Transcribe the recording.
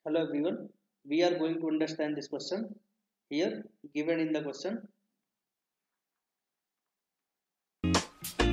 Hello everyone. We are going to understand this question here given in the question.